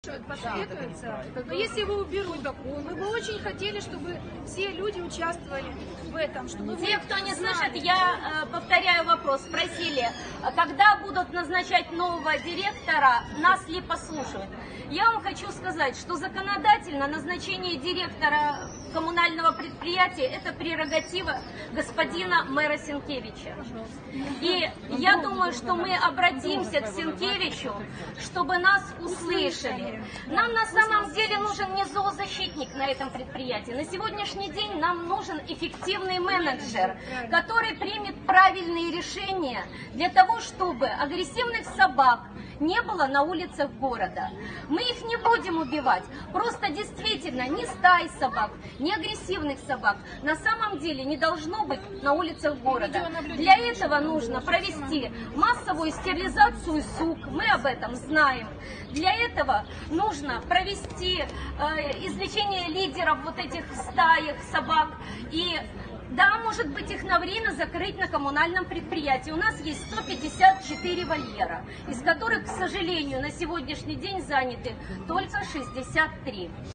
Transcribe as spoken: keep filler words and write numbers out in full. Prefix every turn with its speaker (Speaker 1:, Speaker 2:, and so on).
Speaker 1: посоветуются. Но если его уберут, мы бы очень хотели, чтобы все люди участвовали в этом. Чтобы
Speaker 2: Те, кто не слышит, я э, повторяю вопрос. Спросили, когда будут назначать нового директора, нас ли послушают? Я вам хочу сказать, что законодательно назначение директора коммунального предприятия – это прерогатива господина мэра Сенкевича. И я думаю, что мы обратимся к Сенкевичу, чтобы нас услышали. Нам на самом деле нужен не зоозащитник на этом предприятии. На сегодняшний день нам нужен эффективный менеджер, который примет правильные решения для того, чтобы агрессивных собак не было на улицах города. Мы их не будем убивать. Просто действительно ни стаи собак, ни агрессивных собак на самом деле не должно быть на улицах города. Для этого нужно провести массовую стерилизацию сук. Мы об этом знаем. Для этого нужно провести э, излечение лидеров вот этих стаек собак. И да, может быть, их на время закрыть на коммунальном предприятии. У нас есть сто пятьдесят четыре вольера, из которых, к сожалению, на сегодняшний день заняты только шестьдесят три.